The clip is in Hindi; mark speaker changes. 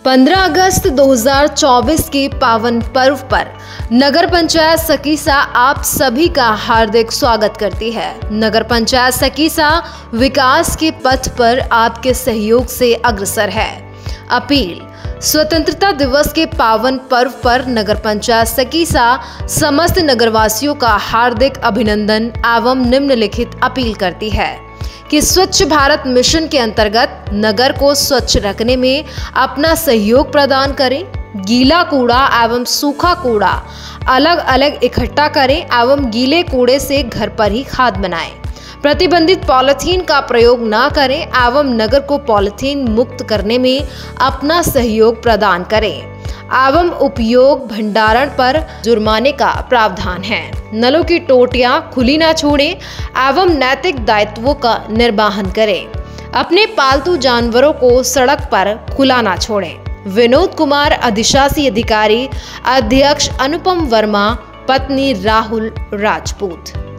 Speaker 1: 15 अगस्त 2024 के पावन पर्व पर नगर पंचायत सकीसा आप सभी का हार्दिक स्वागत करती है। नगर पंचायत सकीसा विकास के पथ पर आपके सहयोग से अग्रसर है। अपील: स्वतंत्रता दिवस के पावन पर्व पर नगर पंचायत सकीसा समस्त नगरवासियों का हार्दिक अभिनंदन एवं निम्नलिखित अपील करती है कि स्वच्छ भारत मिशन के अंतर्गत नगर को स्वच्छ रखने में अपना सहयोग प्रदान करें। गीला कूड़ा एवं सूखा कूड़ा अलग अलग इकट्ठा करें एवं गीले कूड़े से घर पर ही खाद बनाएं। प्रतिबंधित पॉलीथीन का प्रयोग न करें एवं नगर को पॉलीथीन मुक्त करने में अपना सहयोग प्रदान करें एवं उपयोग भंडारण पर जुर्माने का प्रावधान है। नलों की टोटियां खुली न छोड़ें एवं नैतिक दायित्वों का निर्वहन करें। अपने पालतू जानवरों को सड़क पर खुला न छोड़ें। विनोद कुमार, अधिशासी अधिकारी, अध्यक्ष अनुपम वर्मा, पत्नी राहुल राजपूत।